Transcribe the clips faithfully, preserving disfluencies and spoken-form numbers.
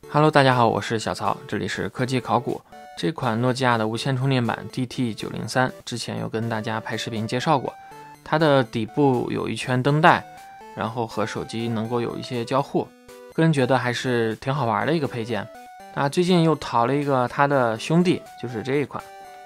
Hello， 大家好，我是小曹，这里是科技考古。这款诺基亚的无线充电板 D T 九零三，之前有跟大家拍视频介绍过，它的底部有一圈灯带，然后和手机能够有一些交互，个人觉得还是挺好玩的一个配件。那最近又淘了一个它的兄弟，就是这一款，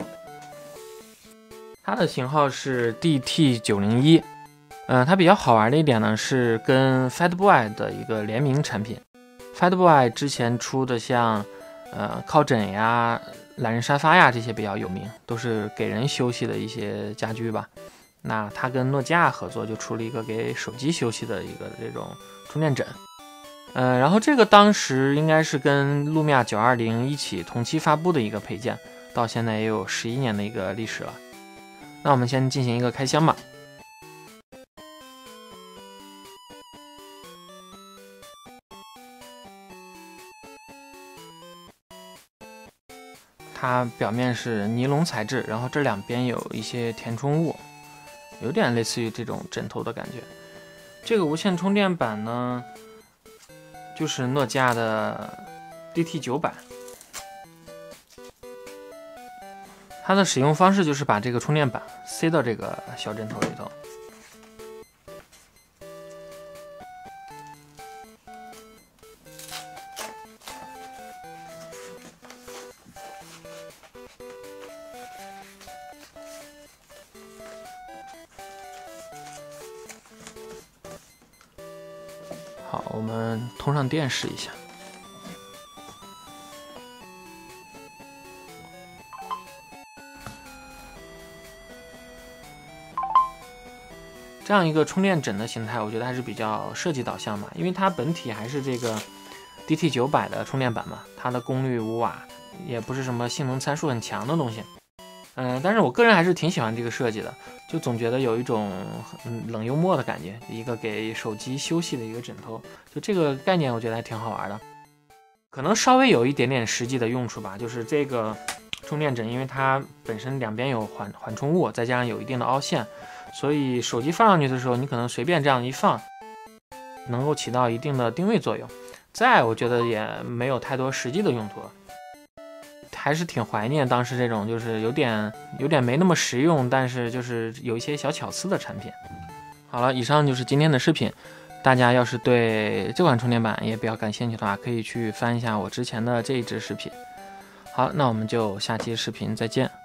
它的型号是 D T 九零一。嗯，它比较好玩的一点呢，是跟 Fatboy 的一个联名产品。Fatboy 之前出的像呃靠枕呀、懒人沙发呀这些比较有名，都是给人休息的一些家居吧。那它跟诺基亚合作，就出了一个给手机休息的一个这种充电枕。呃，然后这个当时应该是跟路米亚九二零一起同期发布的一个配件，到现在也有十一年的一个历史了。那我们先进行一个开箱吧。它表面是尼龙材质，然后这两边有一些填充物，有点类似于这种枕头的感觉。这个无线充电板呢，就是诺基亚的 D T 九百。它的使用方式就是把这个充电板塞到这个小枕头里头。好，我们通上电试一下。这样一个充电枕的形态，我觉得还是比较设计导向嘛，因为它本体还是这个 D T 九百的充电板嘛，它的功率五瓦，也不是什么性能参数很强的东西。嗯、呃，但是我个人还是挺喜欢这个设计的，就总觉得有一种嗯冷幽默的感觉，一个给手机休息的一个枕头，就这个概念我觉得还挺好玩的。可能稍微有一点点实际的用处吧，就是这个充电枕，因为它本身两边有缓缓冲物，再加上有一定的凹陷，所以手机放上去的时候，你可能随便这样一放，能够起到一定的定位作用。再我觉得也没有太多实际的用途。还是挺怀念当时这种就是有点有点没那么实用，但是就是有一些小巧思的产品。好了，以上就是今天的视频。大家要是对这款充电板也比较感兴趣的话，可以去翻一下我之前的这一支视频。好，那我们就下期视频再见。